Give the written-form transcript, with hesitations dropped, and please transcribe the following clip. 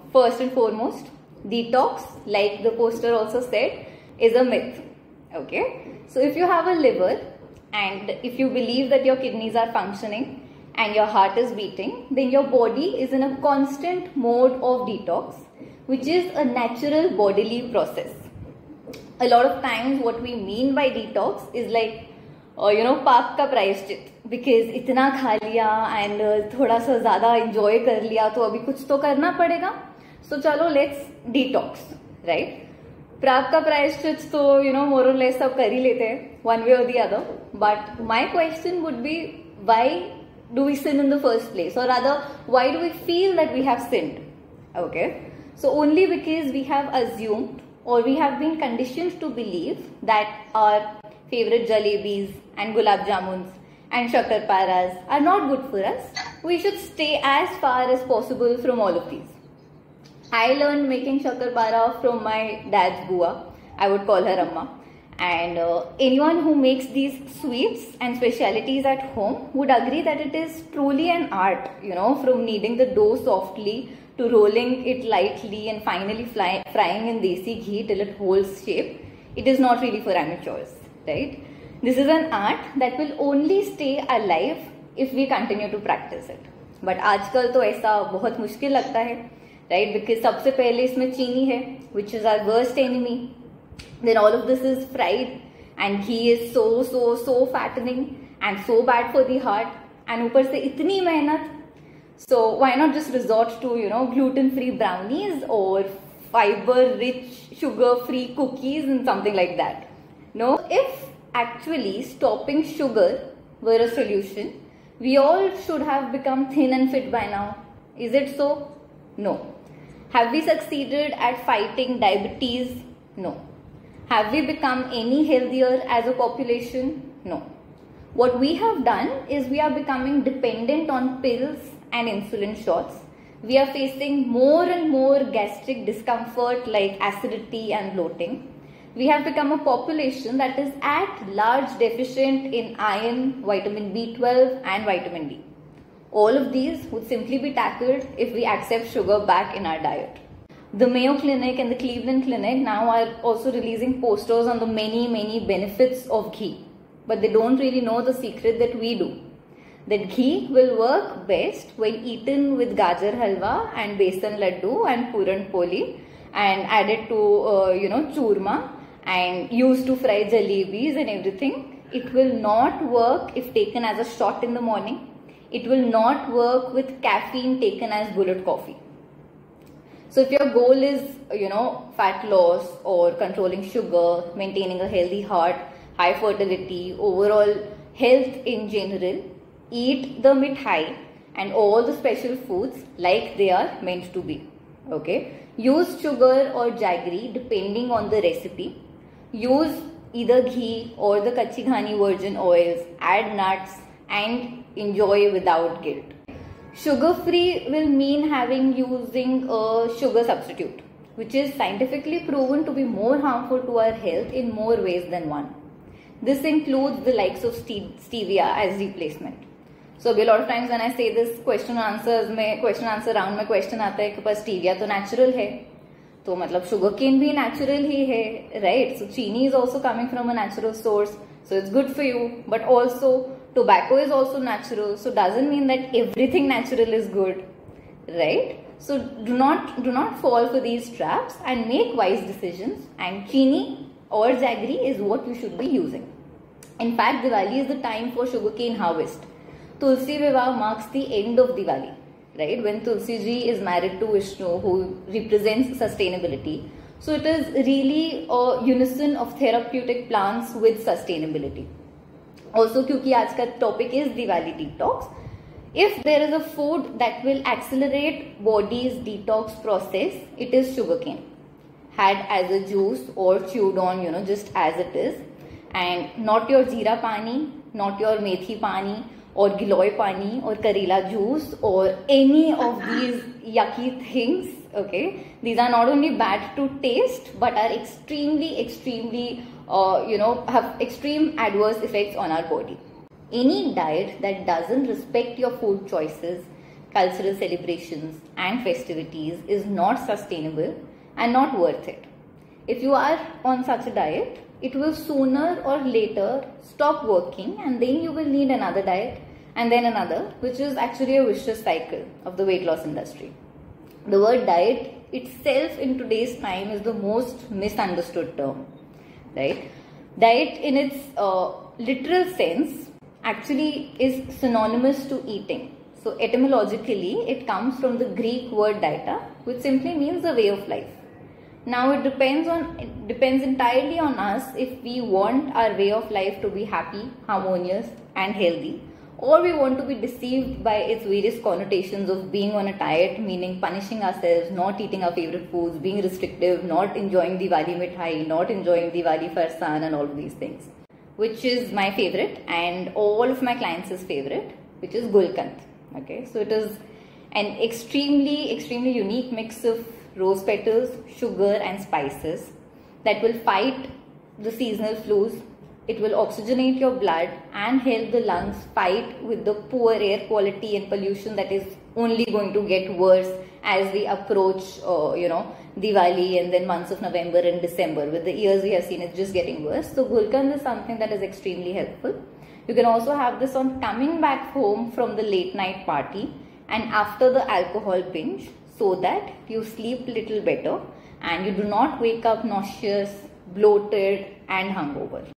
first and foremost, detox, like the poster also said, is a myth. Okay, so if you have a liver and if you believe that your kidneys are functioning and your heart is beating, then your body is in a constant mode of detox, which is a natural bodily process. A lot of times what we mean by detox is like, पाप का प्रायश्चित, because इतना खा लिया and थोड़ा सा ज़्यादा enjoy कर लिया तो अभी कुछ तो करना पड़ेगा, so चलो let's detox, right? पाप का प्रायश्चित तो more or less सब कर ही लेते हैं one way or the other, but my question would be, why do we sin in the first place, or rather why do we feel that we have sinned? Okay, so only because we have assumed or we have been conditioned to believe that our favorite jalebis and gulab jamuns and shakar paras are not good for us. We should stay as far as possible from all of these. I learned making shakar para from my dad's bua. I would call her Amma. And anyone who makes these sweets and specialities at home would agree that it is truly an art, from kneading the dough softly to rolling it lightly and finally frying in desi ghee till it holds shape. It is not really for amateurs, right? This is an art that will only stay alive if we continue to practice it. But आजकल तो ऐसा बहुत मुश्किल लगता है, right? Because सबसे पहले इसमें चीनी है, which is our worst enemy. Then all of this is fried and ghee is so fattening and so bad for the heart, and ऊपर से इतनी मेहनत. So why not just resort to gluten-free brownies or fiber-rich sugar-free cookies and something like that? No, if actually stopping sugar were a solution, we all should have become thin and fit by now. Is it so? No. Have we succeeded at fighting diabetes? No. Have we become any healthier as a population? No. What we have done is we are becoming dependent on pills and insulin shots. We are facing more and more gastric discomfort like acidity and bloating. We have become a population that is at large deficient in iron, vitamin B12 and vitamin D. All of these would simply be tackled if we accept sugar back in our diet. The Mayo Clinic and the Cleveland Clinic now are also releasing posters on the many benefits of ghee. But they don't really know the secret that we do. That ghee will work best when eaten with gajar halwa and besan laddu and puran poli and added to churma and used to fry jalebis and everything. It will not work if taken as a shot in the morning. It will not work with caffeine taken as bullet coffee. So if your goal is, fat loss or controlling sugar, maintaining a healthy heart, high fertility, overall health in general, eat the mithai and all the special foods like they are meant to be. Okay? Use sugar or jaggery depending on the recipe. Use either ghee or the kachi ghani virgin oils. Add nuts and enjoy without guilt. Sugar-free will mean using a sugar substitute, which is scientifically proven to be more harmful to our health in more ways than one. This includes the likes of stevia as replacement. So a lot of times when I say this question answer round में question आता है कि पर stevia तो natural है, तो मतलब sugar cane भी natural ही है, right? So chini is also coming from a natural source, so it's good for you. But also tobacco is also natural, so doesn't mean that everything natural is good, right? So do not fall for these traps and make wise decisions. And chini or jaggery is what you should be using. In fact, Diwali is the time for sugarcane harvest. Tulsi Vivah marks the end of Diwali, right? When Tulsi ji is married to Vishnu, who represents sustainability. So it is really a unison of therapeutic plants with sustainability. Also, क्योंकि आज का topic is Diwali detox, if there is a food that will accelerate body's detox process, it is sugarcane. Had as a juice or chewed on, just as it is. And not your jeera pani, not your methi pani, or giloy pani, or karela juice, or any of these yucky things, okay? These are not only bad to taste, but are extremely, have extreme adverse effects on our body. Any diet that doesn't respect your food choices, cultural celebrations and festivities is not sustainable and not worth it. If you are on such a diet, it will sooner or later stop working, and then you will need another diet and then another, which is actually a vicious cycle of the weight loss industry. The word diet itself in today's time is the most misunderstood term, right? Diet in its literal sense actually is synonymous to eating. So etymologically, it comes from the Greek word dieta, which simply means the way of life. Now it depends entirely on us if we want our way of life to be happy, harmonious and healthy, or we want to be deceived by its various connotations of being on a diet, meaning punishing ourselves, not eating our favorite foods, being restrictive, not enjoying Diwali mithai, not enjoying Diwali farsan and all of these things, which is my favorite and all of my clients' favorite, which is Gulkand. Okay, so it is an extremely unique mix of rose petals, sugar and spices that will fight the seasonal flus. It will oxygenate your blood and help the lungs fight with the poor air quality and pollution that is only going to get worse as we approach Diwali and then months of November and December. With the years we have seen it's just getting worse. So Gulkand is something that is extremely helpful. You can also have this on coming back home from the late night party and after the alcohol binge, so that you sleep little better and you do not wake up nauseous, bloated and hungover.